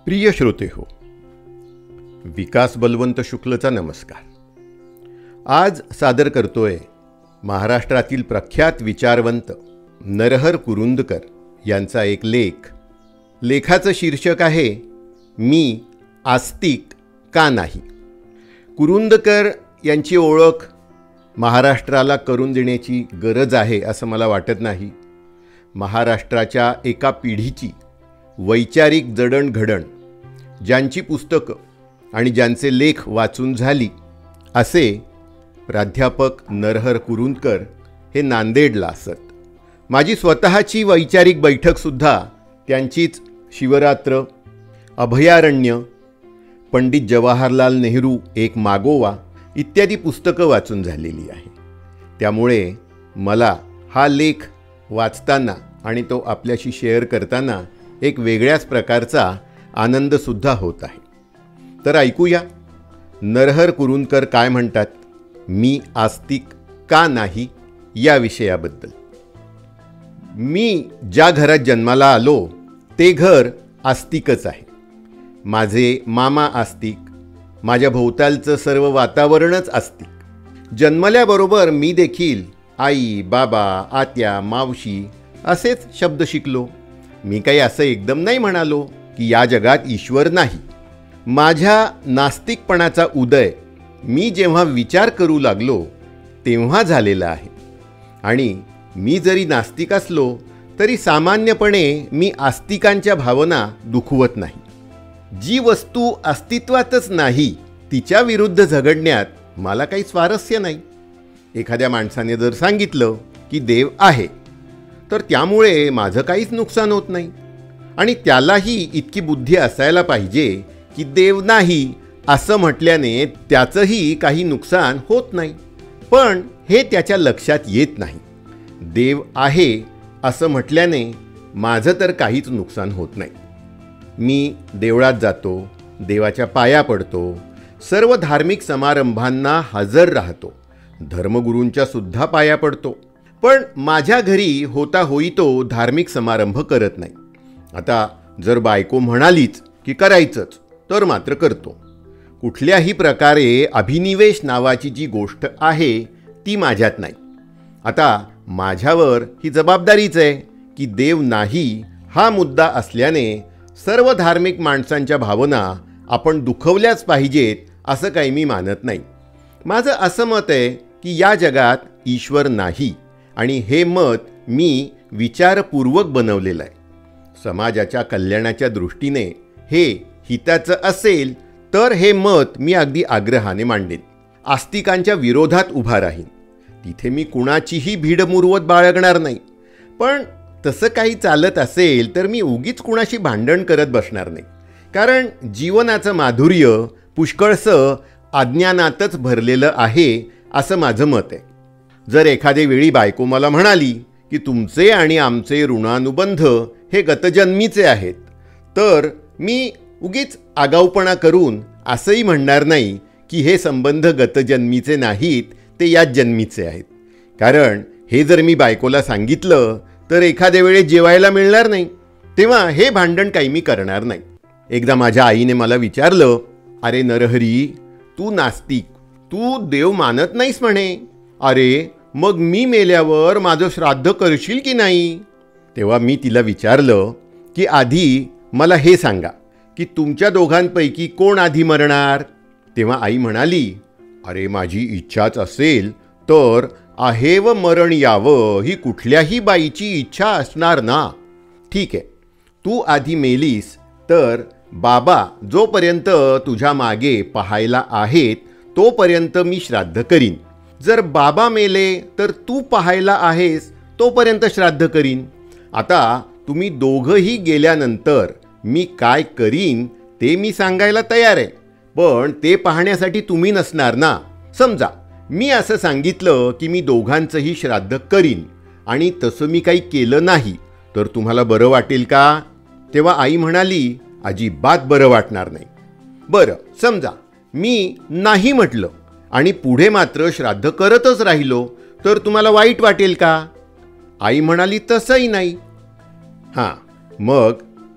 प्रिय श्रोते हो, विकास बलवंत शुक्लचा नमस्कार. आज सादर करतोय महाराष्ट्रातील प्रख्यात विचारवंत नरहर कुरुंदकर यांचा एक लेख. लेखाचं शीर्षक आहे मी आस्तिक का नाही. कुरुंदकर यांची ओळख महाराष्ट्राला करून देण्याची गरज आहे असं मला वाटत नाही. महाराष्ट्राच्या एका पिढीची वैचारिक जडणघडण, ज्यांची पुस्तकं आणि ज्यांचे लेख वाचून झाली, असे प्राध्यापक नरहर कुरुंदकर हे नांदेडला असत. माझी स्वतःची वैचारिक बैठकसुद्धा त्यांचीच शिवरात्र, अभयारण्य, पंडित जवाहरलाल नेहरू एक मागोवा इत्यादी पुस्तकं वाचून झालेली आहे. त्यामुळे मला हा लेख वाचताना आणि तो आपल्याशी शेअर करताना एक वेगळ्याच प्रकारचा आनंदसुद्धा होत आहे. तर ऐकूया नरहर कुरुंदकर काय म्हणतात मी आस्तिक का नाही या विषयाबद्दल. मी ज्या घरात जन्माला आलो ते घर आस्तिकच आहे. माझे मामा आस्तिक, माझ्या भोवतालचं सर्व वातावरणच आस्तिक. जन्मल्याबरोबर मी देखील आई, बाबा, आत्या, मावशी असेच शब्द शिकलो. मी काही असं एकदम नाही म्हणालो की या जगात ईश्वर नाही. माझ्या नास्तिकपणाचा उदय मी जेव्हा विचार करू लागलो तेव्हा झालेला आहे. आणि मी जरी नास्तिक असलो तरी सामान्यपणे मी आस्तिकांच्या भावना दुखवत नाही. जी वस्तू अस्तित्वातच नाही तिच्या विरुद्ध झगडण्यात मला काही स्वारस्य नाही. एखाद्या माणसाने जर सांगितलं की देव आहे तर त्यामुळे माझं काहीच नुकसान होत नाही. आणि त्यालाही इतकी बुद्धी असायला पाहिजे की देव नाही असं म्हटल्याने त्याचंही काही नुकसान होत नाही. पण हे त्याच्या लक्षात येत नाही. देव आहे असं म्हटल्याने माझं तर काहीच नुकसान होत नाही. मी देवळात जातो, देवाच्या पाया पडतो, सर्व धार्मिक समारंभांना हजर राहतो, धर्मगुरूंच्या सुद्धा पाया पडतो. पण माझ्या घरी होता होई तो धार्मिक समारंभ करत नाही. आता जर बायको म्हणालीच की करायचंच तर मात्र करतो. कुठल्याही प्रकारे अभिनिवेश नावाची जी गोष्ट आहे ती माझ्यात नाही. आता माझ्यावर ही जबाबदारीच आहे की देव नाही हा मुद्दा असल्याने सर्व धार्मिक माणसांच्या भावना आपण दुखवल्याच पाहिजेत असं काही मी मानत नाही. माझं असं मत आहे की या जगात ईश्वर नाही आणि हे मत मी विचारपूर्वक बनवलेलं आहे. समाजाच्या कल्याणाच्या दृष्टीने हे हिताचं असेल तर हे मत मी अगदी आग्रहाने मांडेन. आस्तिकांच्या विरोधात उभा राहीन. तिथे मी कुणाचीही भीडमुरवत बाळगणार नाही. पण तसं काही चालत असेल तर मी उगीच कुणाशी भांडण करत बसणार नाही. कारण जीवनाचं माधुर्य पुष्कळसं अज्ञानातच भरलेलं आहे असं माझं मत आहे. जर एखाद्या वेळी बायको मला म्हणाली की तुमचे आणि आमचे ऋणानुबंध हे गतजन्मीचे आहेत तर मी उगीच आगाऊपणा करून असंही म्हणणार नाही की हे संबंध गतजन्मीचे नाहीत, ते याच जन्मीचे आहेत. कारण हे जर मी बायकोला सांगितलं तर एखाद्या वेळेस जेवायला मिळणार नाही, तेव्हा हे भांडण काही मी करणार नाही. एकदा माझ्या आईने मला विचारलं, अरे नरहरी, तू नास्तिक, तू देव मानत नाहीस म्हणे. अरे मग मी मेल्यावर माझं श्राद्ध करशील की नाही? तेव्हा मी तिला विचारलं की आधी मला हे सांगा की तुमच्या दोघांपैकी कोण आधी मरणार? तेव्हा आई म्हणाली, अरे माझी इच्छाच असेल तर आहेव मरण यावं ही कुठल्याही बाईची इच्छा असणार ना. ठीक आहे, तू आधी मेलीस तर बाबा जोपर्यंत तुझ्या मागे पाहायला आहेत तोपर्यंत मी श्राद्ध करीन. जर बाबा मेले तर तू पाहायला आहेस तोपर्यंत श्राद्ध करीन. आता तुम्ही दोघंही गेल्यानंतर मी काय करीन ते मी सांगायला तयार आहे, पण ते पाहण्यासाठी तुम्ही नसणार ना. समजा मी असं सांगितलं की मी दोघांचंही श्राद्ध करीन आणि तसं मी काही केलं नाही तर तुम्हाला बरं वाटेल का? तेव्हा आई म्हणाली, अजिबात बरं वाटणार नाही. बरं, समजा मी नाही म्हटलं आणि पुढे मात्र श्राद्ध करतच राहिलो तर तुम्हाला वाईट वाटेल का? आई म्हणाली, तसंही नाही. हां, मग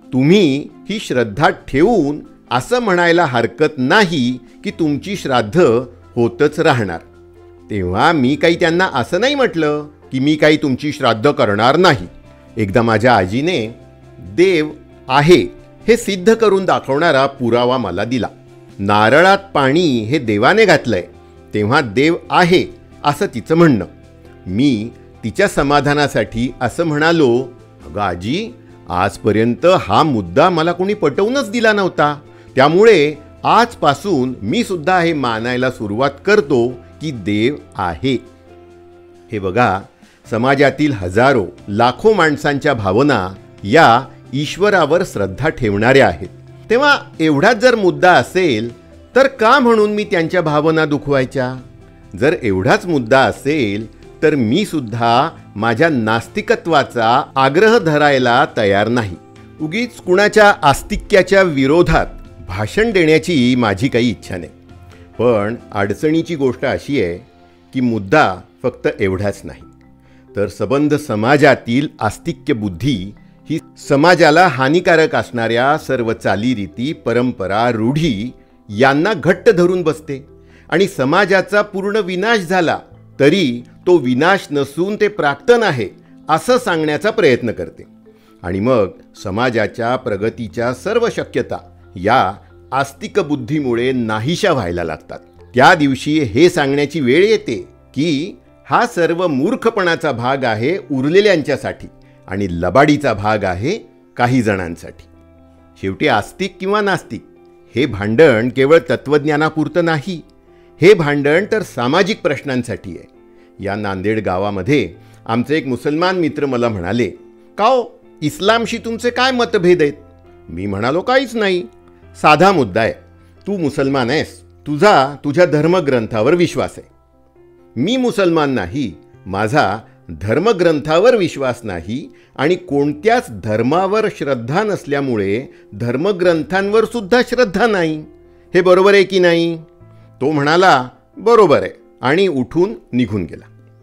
तुम्ही ही श्रद्धा ठेवून असं म्हणायला हरकत नाही की तुमची श्राद्ध होतच राहणार. तेव्हा मी काही त्यांना असं नाही म्हटलं की मी काही तुमची श्राद्ध करणार नाही. एकदा माझ्या आजीने देव आहे हे सिद्ध करून दाखवणारा पुरावा मला दिला. नारळात पाणी हे देवाने घातलंय तेव्हा देव आहे असं तिचं म्हणणं. मी तिच्या समाधानासाठी असं म्हणालो, अगं आजी, आजपर्यंत हा मुद्दा मला कोणी पटवूनच दिला नव्हता. त्यामुळे आजपासून मी सुद्धा हे मानायला सुरुवात करतो की देव आहे. हे बघा, समाजातील हजारो लाखो माणसांच्या भावना या ईश्वरावर श्रद्धा ठेवणाऱ्या आहेत. तेव्हा एवढाच जर मुद्दा असेल तर का म्हणून मी त्यांच्या भावना दुखवायच्या? जर एवढाच मुद्दा असेल तर मी सुद्धा माझ्या नास्तिकत्वाचा आग्रह धरायला तयार नाही. उगीच कुणाच्या आस्तिक्याच्या विरोधात भाषण देण्याची माझी काही इच्छा नाही. पण अडचणीची गोष्ट अशी आहे की मुद्दा फक्त एवढाच नाही, तर सबंध समाजातील आस्तिक्य बुद्धी ही समाजाला हानिकारक असणाऱ्या सर्व चालीरीती, परंपरा, रूढी यांना घट्ट धरून बसते आणि समाजाचा पूर्ण विनाश झाला तरी तो विनाश नसून ते प्राक्तन आहे असं सांगण्याचा प्रयत्न करते. आणि मग समाजाच्या प्रगतीच्या सर्व शक्यता या आस्तिक बुद्धीमुळे नाहीशा व्हायला लागतात. त्या दिवशी हे सांगण्याची वेळ येते की हा सर्व मूर्खपणाचा भाग आहे उरलेल्यांच्यासाठी आणि लबाडीचा भाग आहे काही जणांसाठी. शेवटी आस्तिक किंवा नास्तिक हे भांडण केवळ तत्त्वज्ञानापुरतं नाही, हे भांडण तर सामाजिक प्रश्नांसाठी आहे. या नांदेड गावामध्ये आमचे एक मुसलमान मित्र मला म्हणाले, का हो, इस्लामशी तुमचे काय मतभेद आहेत? मी म्हणालो, काहीच नाही, साधा मुद्दा आहे. तू मुसलमान आहेस, तुझ्या धर्मग्रंथावर विश्वास आहे. मी मुसलमान नाही, माझा धर्मग्रंथावर विश्वास नाही आणि कोणत्याच धर्मावर श्रद्धा नसल्यामुळे धर्मग्रंथांवर सुद्धा श्रद्धा नाही. हे बरोबर आहे की नाही? तो म्हणाला, बरोबर आहे, आणि उठून निघून गेला.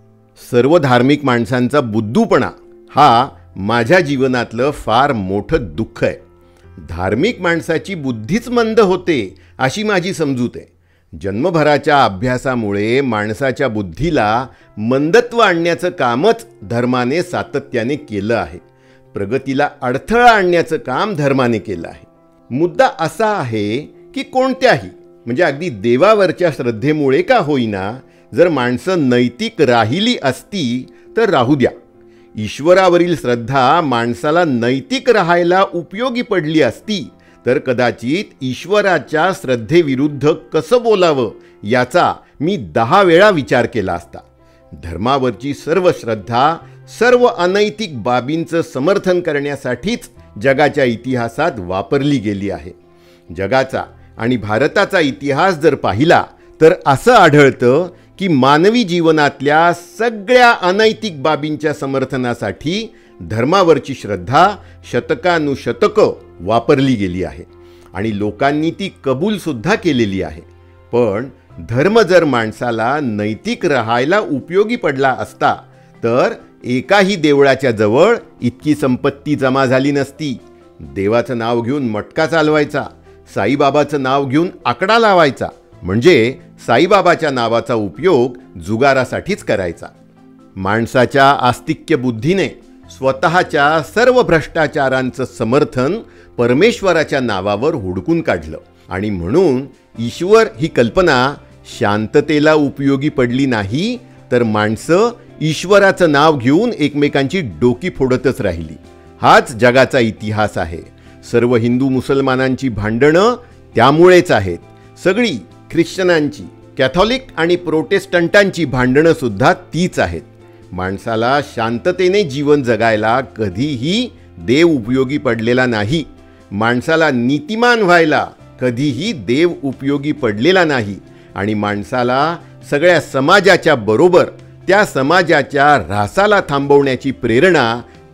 सर्व धार्मिक माणसांचा बुद्धूपणा हा माझ्या जीवनातलं फार मोठं दुःख आहे. धार्मिक माणसाची बुद्धीच मंद होते अशी माझी समजूत आहे. जन्मभराच्या अभ्यासामुळे माणसाच्या बुद्धीला मंदत्व आणण्याचं कामच धर्माने सातत्याने केलं आहे. प्रगतीला अडथळा आणण्याचं काम धर्माने केलं आहे. मुद्दा असा आहे की कोणत्याही, म्हणजे अगदी देवावरच्या श्रद्धेमुळे का होईना, जर माणसं नैतिक राहिली असती तर राहू द्या. ईश्वरावरील श्रद्धा माणसाला नैतिक राहायला उपयोगी पडली असती तर कदाचित ईश्वराच्या श्रद्धेविरुद्ध कसं बोलावं याचा मी 10 वेळा विचार केला असता. धर्मावरची सर्व श्रद्धा सर्व अनैतिक बाबींचं समर्थन करण्यासाठीच जगाच्या इतिहासात वापरली गेली आहे. जगाचा आणि भारताचा इतिहास जर पाहिला तर असं आढळतं की मानवी जीवनातल्या सगळ्या अनैतिक बाबींच्या समर्थनासाठी धर्मावरची श्रद्धा शतकानुशतकं वापरली गेली आहे आणि लोकांनी ती कबूल सुद्धा केलेली आहे. पण धर्म जर माणसाला नैतिक राहायला उपयोगी पडला असता तर एकाही देवळाच्या जवळ इतकी संपत्ती जमा झाली नसती. देवाचं नाव घेऊन मटका चालवायचा, साईबाबाचं नाव घेऊन आकडा लावायचा, म्हणजे साईबाबाच्या नावाचा उपयोग जुगारासाठीच करायचा. माणसाच्या आस्तिक्य बुद्धीने स्वतःच्या सर्व भ्रष्टाचारांचं समर्थन परमेश्वराच्या नावावर हुडकून काढलं आणि म्हणून ईश्वर ही कल्पना शांततेला उपयोगी पडली नाही, तर माणसं ईश्वराचं नाव घेऊन एकमेकांची डोकी फोडतच राहिली. हाच जगाचा इतिहास आहे. सर्व हिंदू मुसलमानांची भांडणं त्यामुळेच आहेत. सगळी ख्रिश्चनांची, कॅथॉलिक आणि प्रोटेस्टंटांची भांडणं सुद्धा तीच आहेत. माणसाला शांततेने जीवन जगायला कधीही देव उपयोगी पडलेला नाही. माणसाला नीतिमान व्हायला कधीही देव उपयोगी पडलेला नाही आणि माणसाला सगळ्या समाजाच्या बरोबर त्या समाजाच्या ऱ्हासाला थांबवण्याची प्रेरणा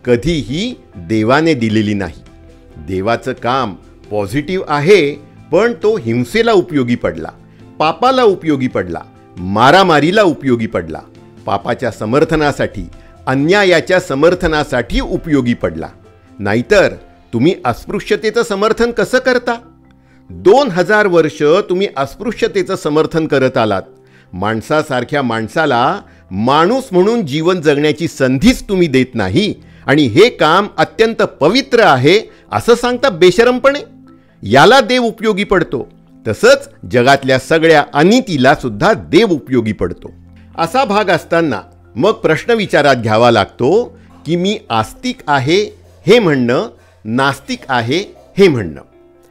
कधीही देवाने दिलेली नाही. देवाचं काम पॉझिटिव्ह आहे, पण तो हिंसेला उपयोगी पडला, पापाला उपयोगी पडला, मारामारीला उपयोगी पडला, पापाच्या समर्थनासाठी, अन्यायाच्या समर्थनासाठी उपयोगी पडला. नाहीतर तुम्ही अस्पृश्यतेचं समर्थन कसं करता? 2000 वर्ष तुम्ही अस्पृश्यतेचं समर्थन करत आलात. माणसासारख्या माणसाला माणूस म्हणून जीवन जगण्याची संधीच तुम्ही देत नाही आणि हे काम अत्यंत पवित्र आहे असं सांगता बेशरमपणे. याला देव उपयोगी पडतो. तसंच जगातल्या सगळ्या अनितीला सुद्धा देव उपयोगी पडतो. असा भाग असताना मग प्रश्न विचारात घ्यावा लागतो की मी आस्तिक आहे हे म्हणणं, नास्तिक आहे हे म्हणणं,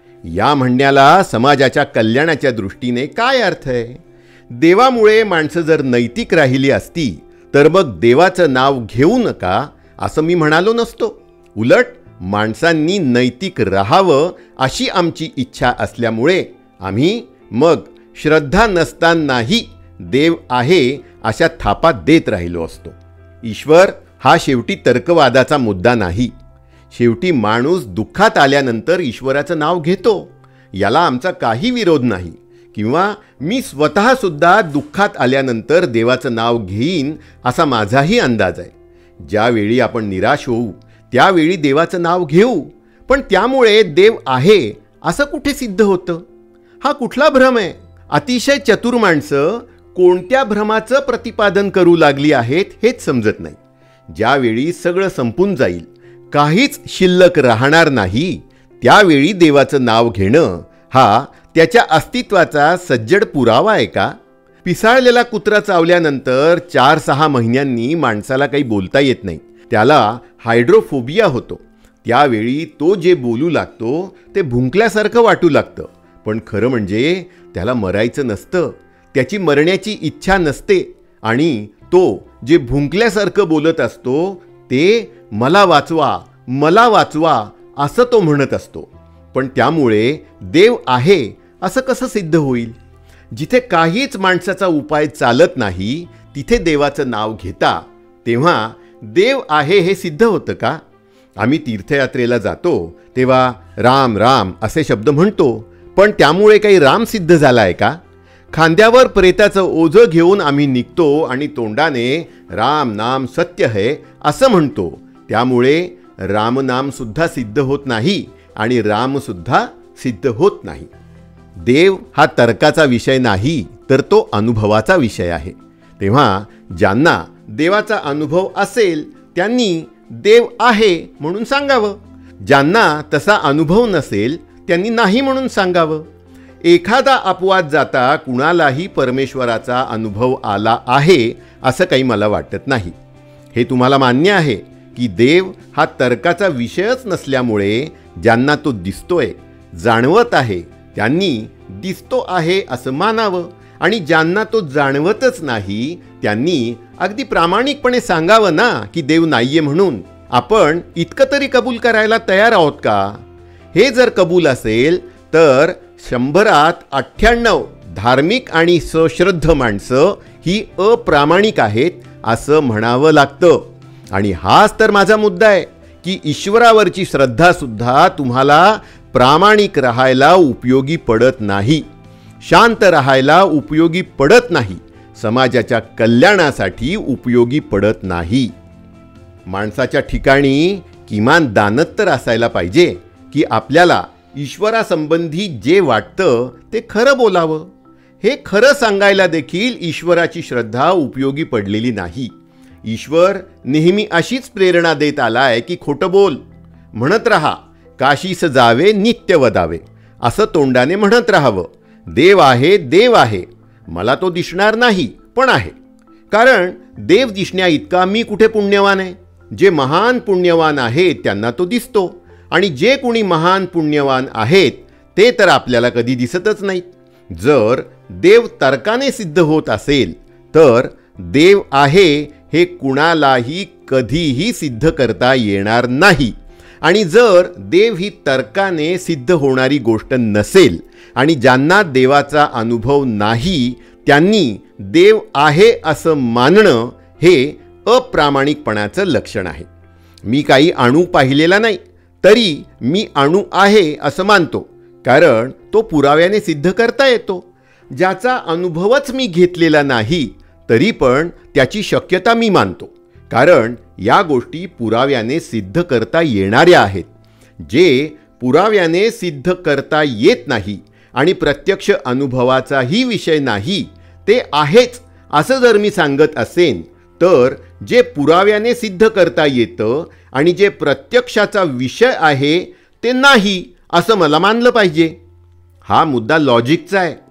या म्हणण्याला समाजाच्या कल्याणाच्या दृष्टीने काय अर्थ आहे? देवामुळे माणसं जर नैतिक राहिली असती तर मग देवाचं नाव घेऊ नका असं मी म्हणालो नसतो. उलट माणसांनी नैतिक राहावं अशी आमची इच्छा असल्यामुळे आम्ही मग श्रद्धा नसतानाही देव आहे अशा थापा देत राहिलो असतो. ईश्वर हा शेवटी तर्कवादाचा मुद्दा नाही. शेवटी माणूस दुःखात आल्यानंतर ईश्वराचं नाव घेतो. याला आमचा काही विरोध नाही. किंवा मी स्वतःसुद्धा दुःखात आल्यानंतर देवाचं नाव घेईन असा माझाही अंदाज आहे. ज्यावेळी आपण निराश होऊ त्यावेळी देवाचं नाव घेऊ. पण त्यामुळे देव आहे असं कुठे सिद्ध होतं? हा कुठला भ्रम आहे? अतिशय चतुर माणसं कोणत्या भ्रमाचं प्रतिपादन करू लागली आहेत हेच समजत नाही. ज्यावेळी सगळं संपून जाईल, काहीच शिल्लक राहणार नाही, त्यावेळी देवाचं नाव घेणं हा त्याच्या अस्तित्वाचा सज्जड पुरावा आहे का? पिसाळलेला कुत्रा चावल्यानंतर 4-6 महिन्यांनी माणसाला काही बोलता येत नाही. त्याला हायड्रोफोबिया होतो. त्यावेळी तो जे बोलू लागतो ते भुंकल्यासारखं वाटू लागतं. पण खरं म्हणजे त्याला मरायचं नसतं. त्याची मरण्याची इच्छा नसते आणि तो जे भुंकल्यासारखं बोलत असतो ते मला वाचवा, मला वाचवा असं तो म्हणत असतो. पण त्यामुळे देव आहे असं कसं सिद्ध होईल? जिथे काहीच माणसाचा उपाय चालत नाही तिथे देवाचं नाव घेता तेव्हा देव आहे हे सिद्ध होतं का? आम्ही तीर्थयात्रेला जातो तेव्हा राम राम असे शब्द म्हणतो. पण त्यामुळे काही राम सिद्ध झाला आहे का? खांद्यावर प्रेताचं ओझं घेऊन आम्ही निघतो आणि तोंडाने राम नाम सत्य है असं म्हणतो. त्यामुळे रामनाम सुद्धा सिद्ध होत नाही आणि राम सुद्धा सिद्ध होत नाही. देव हा तर्काचा विषय नाही तर तो अनुभवाचा विषय आहे. तेव्हा ज्यांना देवाचा अनुभव असेल त्यांनी देव आहे म्हणून सांगावं. ज्यांना तसा अनुभव नसेल त्यांनी नाही म्हणून सांगावं. एखादा अपवाद जाता कुणालाही परमेश्वराचा अनुभव आला आहे असं काही मला वाटत नाही. हे तुम्हाला मान्य आहे की देव हा तर्काचा विषयच नसल्यामुळे ज्यांना तो दिसतोय, जाणवत आहे त्यांनी दिसतो आहे असं मानावं आणि ज्यांना तो जाणवतच नाही त्यांनी अगदी प्रामाणिकपणे सांगावं ना की देव नाहीये म्हणून. आपण इतकं तरी कबूल करायला तयार आहोत का? हे जर कबूल असेल तर 100त 98 धार्मिक आणि सश्रद्ध माणसं ही अप्रामाणिक आहेत असं म्हणावं लागतं. आणि हाच तर माझा मुद्दा आहे की ईश्वरावरची श्रद्धा सुद्धा तुम्हाला प्रामाणिक राहायला उपयोगी पडत नाही, शांत राहायला उपयोगी पडत नाही, समाजाच्या कल्याणासाठी उपयोगी पडत नाही. माणसाच्या ठिकाणी किमान दानत तर असायला पाहिजे की आपल्याला ईश्वरासंबंधी जे वाटतं ते खरं बोलावं. हे खरं सांगायला देखील ईश्वराची श्रद्धा उपयोगी पडलेली नाही. ईश्वर नेहमी अशीच प्रेरणा देत आलाय की खोटं बोल, म्हणत राहा, काशीस जावे नित्य वदावे असं तोंडाने म्हणत राहावं. देव आहे, देव आहे, मला तो दिसणार नाही पण आहे. कारण देव दिसण्या इतका मी कुठे पुण्यवान आहे? जे महान पुण्यवान आहेत त्यांना तो दिसतो आणि जे कोणी महान पुण्यवान आहेत ते तर आपल्याला कधी दिसतच नाहीत. जर देव तर्काने सिद्ध होत असेल तर देव आहे हे कुणालाही कधीही सिद्ध करता येणार नाही. आणि जर देव ही तर्काने सिद्ध होणारी गोष्ट नसेल आणि ज्यांना देवाचा अनुभव नाही त्यांनी देव आहे असं मानणं हे अप्रामाणिकपणाचं लक्षण आहे. मी काही अणू पाहिलेला नाही तरी मी अणू आहे असं मानतो कारण तो पुराव्याने सिद्ध करता येतो. ज्याचा अनुभवच मी घेतलेला नाही तरी पण त्याची शक्यता मी मानतो कारण या गोष्टी पुराव्याने सिद्ध करता येणाऱ्या आहेत. जे पुराव्याने सिद्ध करता येत नाही आणि प्रत्यक्ष अनुभवाचाही विषय नाही ते आहेच असं जर मी सांगत असेन, तर जे पुराव्याने सिद्ध करता येतं आणि जे प्रत्यक्षाचा विषय आहे ते नाही असं मला मानलं पाहिजे. हा मुद्दा लॉजिकचा आहे.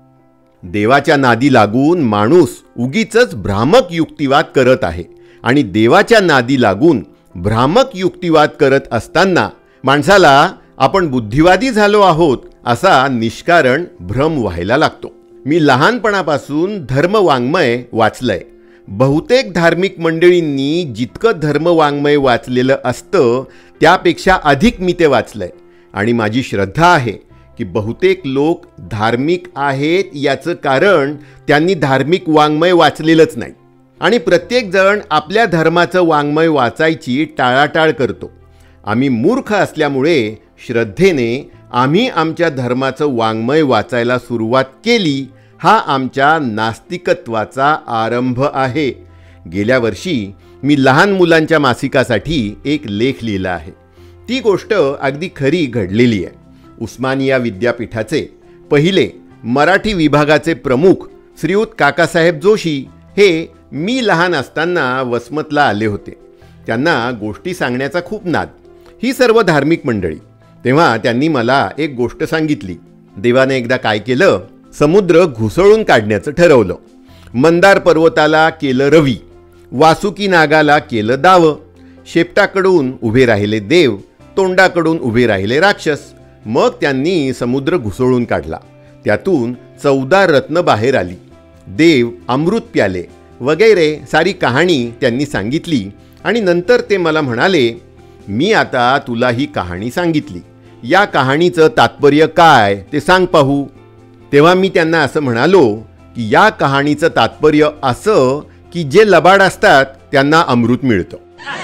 देवाच्या नादी लागून माणूस उगीचच भ्रामक युक्तिवाद करत आहे आणि देवाच्या नादी लागून भ्रामक युक्तिवाद करत असताना माणसाला आपण बुद्धिवादी झालो आहोत असा निष्कारण भ्रम व्हायला लागतो. मी लहानपणापासून धर्मवाङ्मय वाचलंय. बहुतेक धार्मिक मंडळींनी जितकं धर्मवाङ्मय वाचलेलं असतं त्यापेक्षा अधिक मी ते वाचलंय आणि माझी श्रद्धा आहे की बहुतेक लोक धार्मिक आहेत याचं कारण त्यांनी धार्मिक वाङ्मय वाचलेलंच नाही आणि प्रत्येकजण आपल्या धर्माचं वाङ्मय वाचायची टाळाटाळ करतो. आम्ही मूर्ख असल्यामुळे श्रद्धेने आम्ही आमच्या धर्माचं वाङ्मय वाचायला सुरुवात केली. हा आमच्या नास्तिकत्वाचा आरंभ आहे. गेल्या वर्षी मी लहान मुलांच्या मासिकासाठी एक लेख लिहिला आहे. ती गोष्ट अगदी खरी घडलेली आहे. उस्मानिया विद्यापीठाचे पहिले मराठी विभागाचे प्रमुख श्रीयुत काकासाहेब जोशी हे मी लहान असताना वसमतला आले होते. त्यांना गोष्टी सांगण्याचा खूप नाद. ही सर्व धार्मिक मंडळी. तेव्हा त्यांनी मला एक गोष्ट सांगितली. देवाने एकदा काय केलं, समुद्र घुसळून काढण्याचं ठरवलं. मंदार पर्वताला केलं रवी, वासुकी नागाला केलं दाव, शेपटाकडून उभे राहिले देव, तोंडाकडून उभे राहिले राक्षस. मग त्यांनी समुद्र घुसळून काढला. त्यातून 14 रत्न बाहेर आली. देव अमृत प्याले वगैरे सारी कहाणी त्यांनी सांगितली आणि नंतर ते मला म्हणाले, मी आता तुला ही कहाणी सांगितली, या कहाणीचं तात्पर्य काय ते सांग पाहू. तेव्हा मी त्यांना असं म्हणालो की या कहाणीचं तात्पर्य असं की जे लबाड असतात त्यांना अमृत मिळतं.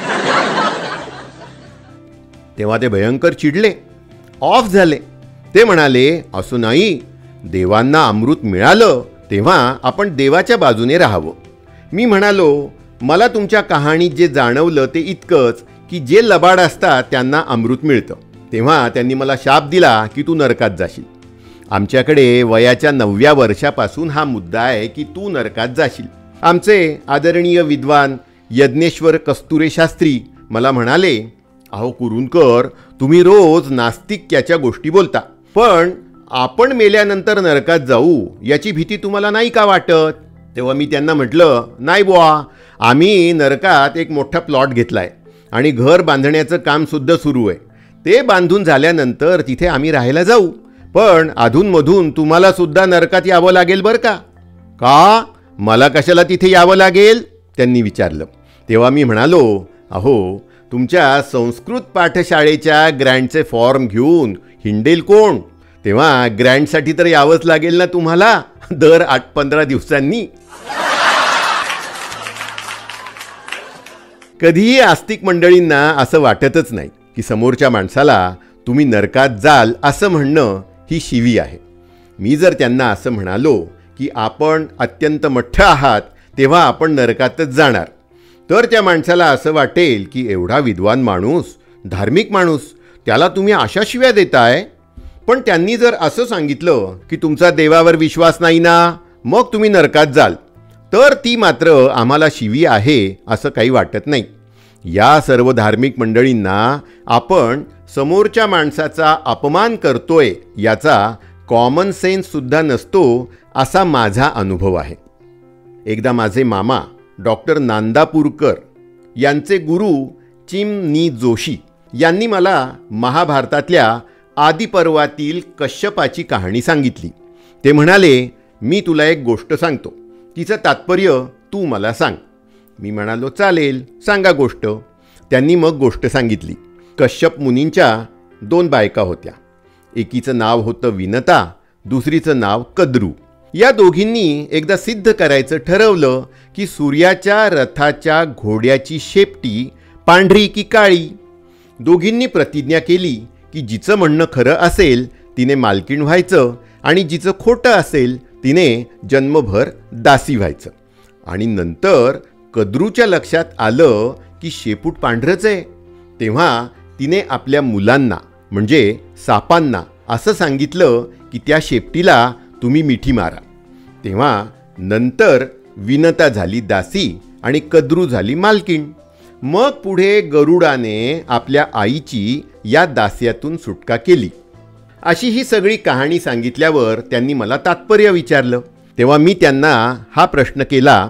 तेव्हा ते भयंकर चिडले, ऑफ झाले. ते म्हणाले, असं नाही, देवांना अमृत मिळालं तेव्हा आपण देवाच्या बाजूने राहावं. मी म्हणालो, मला तुमच्या कहाणीत जे जाणवलं ते इतकंच की जे लबाड असतात त्यांना अमृत मिळतं. तेव्हा त्यांनी मला शाप दिला की तू नरकात जाशील. आमच्याकडे वयाच्या 9व्या वर्षापासून हा मुद्दा आहे की तू नरकात जाशील. आमचे आदरणीय विद्वान यज्ञेश्वर कस्तुरे शास्त्री मला म्हणाले, अहो कुरुंदकर, तुम्ही रोज नास्तिक्याच्या गोष्टी बोलता, पण आपण मेल्यानंतर नरकात जाऊ याची भीती तुम्हाला नाही का वाटत? तेव्हा मी त्यांना म्हटलं, नाही बुवा, आम्ही नरकात एक मोठा प्लॉट घेतलाय आणि घर बांधण्याचं कामसुद्धा सुरू आहे. ते बांधून झाल्यानंतर तिथे आम्ही राहायला जाऊ, पण अधूनमधून तुम्हाला सुद्धा नरकात यावं लागेल बरं का. का, मला कशाला तिथे यावं लागेल, त्यांनी विचारलं. तेव्हा मी म्हणालो, अहो तुमच्या संस्कृत पाठशाळेच्या ग्रँटचे फॉर्म घेऊन हिंडेल कोण? तेव्हा ग्रँटसाठी तर यावंच लागेल ना तुम्हाला दर 8-15 दिवसांनी. कधीही आस्तिक मंडळींना असं वाटतच नाही की समोरच्या माणसाला तुम्ही नरकात जाल असं म्हणणं ही शिवी आहे. मी जर त्यांना असं म्हणालो की आपण अत्यंत मठ्ठ आहात तेव्हा आपण नरकातच जाणार, तर त्या माणसाला असं वाटेल की एवढा विद्वान माणूस, धार्मिक माणूस, त्याला तुम्ही अशा शिव्या देताय. पण त्यांनी जर असं सांगितलं की तुमचा देवावर विश्वास नाही ना, मग तुम्ही नरकात जाल, तर ती मात्र आम्हाला शिवी आहे असं काही वाटत नाही. या सर्व धार्मिक मंडळींना आपण समोरच्या माणसाचा अपमान करतोय याचा कॉमन सेन्स सुद्धा नसतो असा माझा अनुभव आहे. एकदा माझे मामा डॉक्टर नांदापूरकर यांचे गुरु चिमनी जोशी यांनी मला महाभारतातल्या आदिपर्वातील कश्यपाची कहाणी सांगितली. ते म्हणाले, मी तुला एक गोष्ट सांगतो, तिचं तात्पर्य तू मला सांग. मी म्हणालो, चालेल, सांगा गोष्ट. त्यांनी मग गोष्ट सांगितली. कश्यप मुनींच्या 2 बायका होत्या. एकीचं नाव होतं विनता, दुसरीचं नाव कद्रू. या दोघींनी एकदा सिद्ध करायचं ठरवलं की सूर्याच्या रथाच्या घोड्याची शेपटी पांढरी की काळी. दोघींनी प्रतिज्ञा केली की जिचं म्हणणं खरं असेल तिने मालकीण व्हायचं आणि जिचं खोटं असेल तिने जन्मभर दासी व्हायचं. आणि नंतर कद्रूच्या लक्षात आलं की शेपूट पांढरंच आहे. तेव्हा तिने आपल्या मुलांना म्हणजे सापांना असं सांगितलं की त्या शेपटीला तुम्ही मिठी मारा. तेव्हा नंतर विनता झाली दासी आणि कद्रू झाली मालकीण. मग पुढे गरुडाने आपल्या आईची या दास्यातून सुटका केली. अशी ही सगळी कहाणी सांगितल्यावर त्यांनी मला तात्पर्य विचारलं. तेव्हा मी त्यांना हा प्रश्न केला,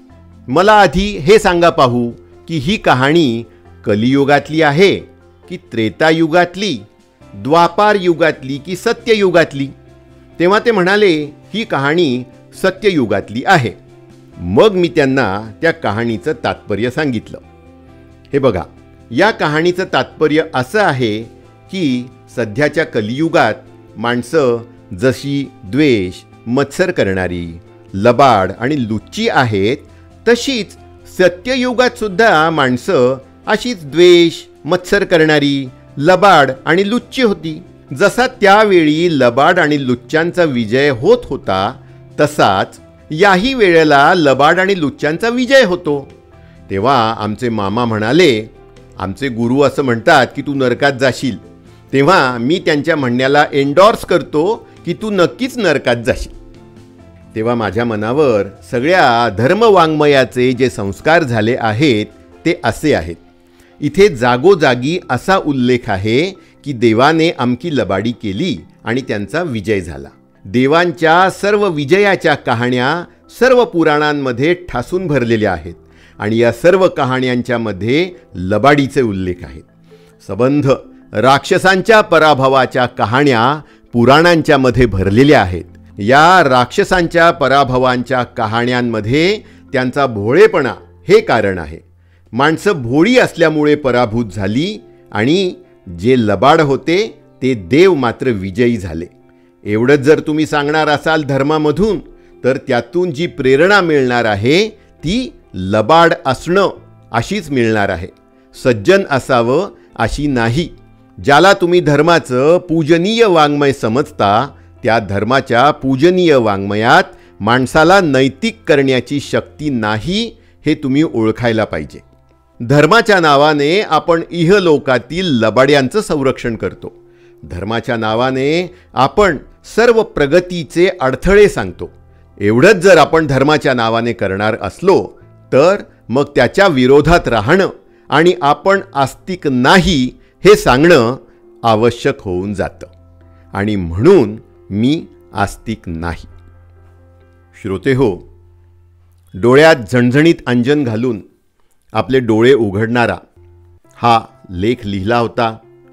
मला आधी हे सांगा पाहू की ही कहाणी कलियुगातली आहे की त्रेतायुगातली, द्वापार युगातली की सत्ययुगातली. तेव्हा ते म्हणाले ही कहाणी सत्ययुगातली आहे. मग मी त्यांना त्या कहाणीचं तात्पर्य सांगितलं. हे बघा, या कहाणीचं तात्पर्य असं आहे की सध्याच्या कलियुगात माणसं जशी द्वेष, मत्सर करणारी, लबाड आणि लुच्ची आहेत, तशीच सत्ययुगात सुद्धा माणसं अशीच द्वेष, मत्सर करणारी, लबाड आणि लुच्ची होती. जसा त्यावेळी लबाड आणि लुच्च्यांचा विजय होत होता, तसाच याही वेळेला लबाड आणि लुच्च्यांचा विजय होतो. तेव्हा आमचे मामा म्हणाले, आमचे गुरु असं म्हणतात की तू नरकात जाशील. तेव्हा मी त्यांच्या म्हणण्याला एंडॉर्स करतो की तू नक्कीच नरकात जाशील. तेव्हा माझ्या मनावर सगळ्या धर्मवाङ्मयाचे जे संस्कार झाले आहेत ते असे आहेत. इथे जागोजागी असा उल्लेख आहे की देवाने अमकी लबाडी केली आणि त्यांचा विजय झाला. देवांच्या सर्व विजयाच्या कहाण्या सर्व पुराणांमध्ये ठासून भरलेल्या आहेत आणि या सर्व कहाण्यांच्या मध्ये लबाडीचे उल्लेख आहेत. संबंध राक्षसांच्या पराभवाच्या कहाण्या पुराणांच्या मध्ये भरलेल्या आहेत. या राक्षसांच्या पराभवांच्या कहाण्यांमध्ये त्यांचा भोळेपणा हे कारण आहे. माणसं भोळी असल्यामुळे पराभूत झाली आणि जे लबाड होते ते देव मात्र विजयी झाले. एवढंच जर तुम्ही सांगणार असाल धर्मामधून, तर त्यातून जी प्रेरणा मिळणार आहे ती लबाड असणं अशीच मिळणार आहे. सज्जन असावं अशी नाही. ज्याला तुम्ही धर्माचं पूजनीय वाङ्मय समजता, त्या धर्माच्या पूजनीय वाङ्मयात माणसाला नैतिक करण्याची शक्ती नाही हे तुम्ही ओळखायला पाहिजे. धर्माच्या नावाने आपण इहलोकातील लबाड्यांचं संरक्षण करतो. धर्माच्या नावाने आपण सर्व प्रगतीचे अडथळे सांगतो. एवढंच जर आपण धर्माच्या नावाने करणार असलो तर मग त्याच्या विरोधात राहणं आणि आपण आस्तिक नाही हे सांगणं आवश्यक होऊन जातं. आणि म्हणून मी आस्तिक नाही. श्रोतेहो, डोळ्यात झणझणीत अंजन घालून आपले डोळे उघडणारा हा लेख लिहिला होता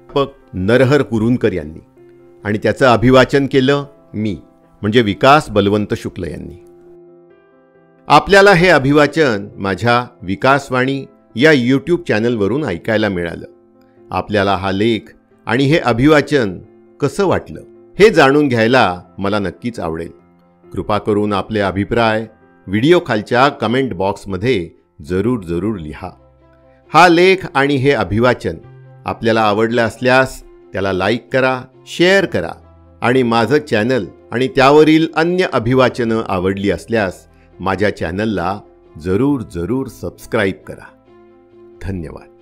नरहर कुरुंदकर यांनी आणि त्याचं अभिवाचन केलं मी म्हणजे विकास बलवंत शुक्ल यांनी. आपल्याला हे अभिवाचन माझ्या विकासवाणी या यूट्यूब चॅनलवरून ऐकायला मिळालं. आपल्याला हा लेख आणि हे अभिवाचन कसं वाटलं हे जाणून घ्यायला मला नक्कीच आवडेल. कृपा करून आपले अभिप्राय व्हिडिओ खालच्या कमेंट बॉक्समध्ये जरूर लिहा. हा लेख आणि हे अभिवाचन आपल्याला आवडलं असल्यास त्याला लाईक करा, शेअर करा आणि माझं चॅनल आणि त्यावरील अन्य अभिवाचनं आवडली असल्यास माझ्या चॅनलला जरूर सबस्क्राईब करा. धन्यवाद.